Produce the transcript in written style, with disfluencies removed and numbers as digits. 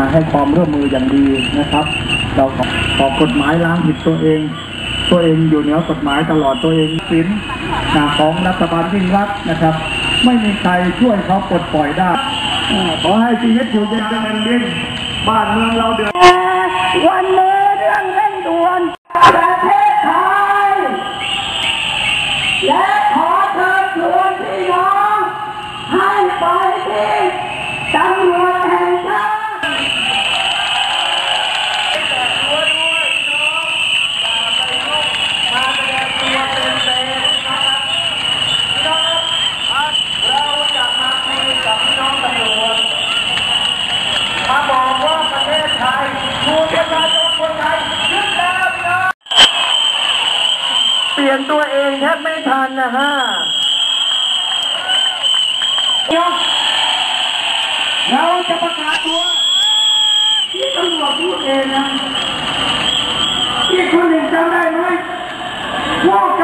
ให้ความร่วมมืออย่างดีนะครับเราขอกฎหมายล้างผิดตัวเองอยู่เหนือกฎหมายตลอดตัวเองสินของรัฐบาลยิ่งรักนะครับไม่มีใครช่วยเขาปลดปล่อยได้ขอให้ชีวิตอยู่เย็นเป็นดินบ้านเมืองเราเดือดวันนี้เรื่องเร่งด่วนประเทศไทยและขอเชิญชวนพี่น้องให้ไปที่ตำรวจแห่งชาติเปลี่ยนตัวเองแทบไม่ทันนะฮะเราจะประกาศตัวที่ตำรวจพูดเองนะที่คนหนึ่งจำได้ไหมพวก